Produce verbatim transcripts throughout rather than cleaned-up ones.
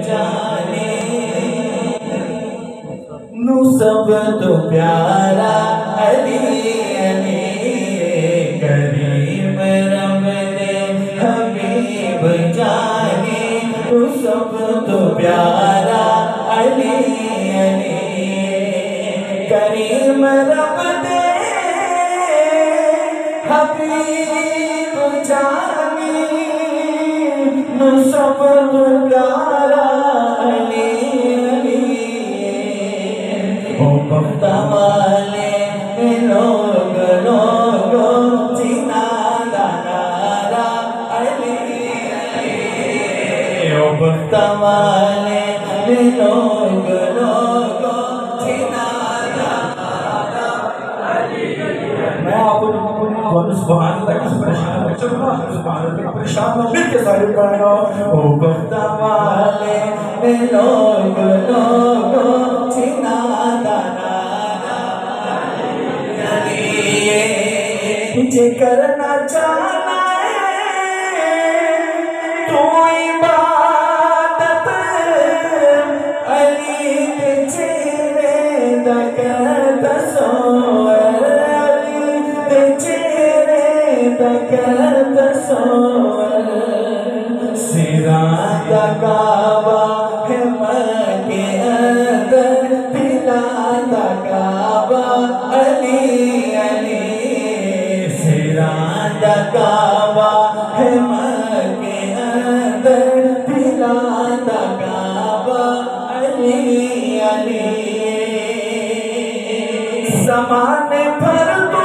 बचाने नू सब तो प्यारा अली अली करीम रब दे हबीब जाने नू सब तो प्यारा अली अली करीम रब दे हबीब जाने नू सब तो प्यारा अली अली ओ बख्ता वाले लोग लोग जीना दानारा अली अली ओ बख्ता वाले लोग लोग जीना दानारा अली मैं आपको सुभान अल्लाह की परेशान चलूंगा सुभान अल्लाह परेशान हो मिल के सारे पढ़ना ओ बख्ता वाले लोग लोग जीना जे करना चाहना है तू इबादत अली दे चेहरे दा कर तस्वर अली दे चेहरे दा कर तस्वर सिरा दा काबा है मके अंदर दिला दा काबा अली अली दा काबा है मके अंदर दिला दा काबा अली अली ज़माने भर तो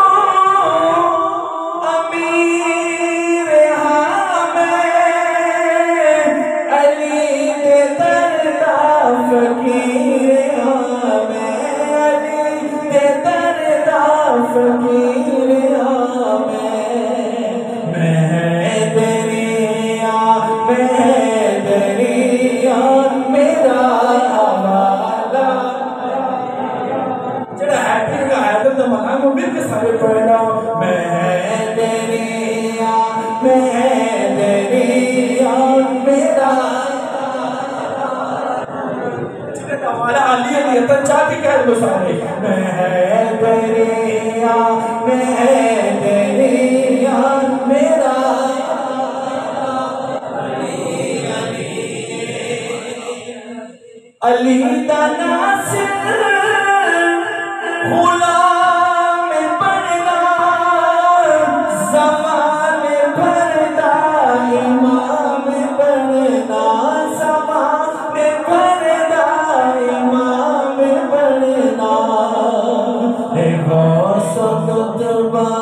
अमीर हमें अली दे दरदा फकीर हमें अली दे दरदा फकीर सारे पढ़ना मैं दरिया मैं दरिया मेरा हमारा अली अली तो चाहते क्या है सारे मैं दरिया मैं दरिया मेरा अली दा नासिर गुलाम बनना ज़माने भर दा इमाम बनना ज़माने भर दा इमाम बनना है गौस कुतुबा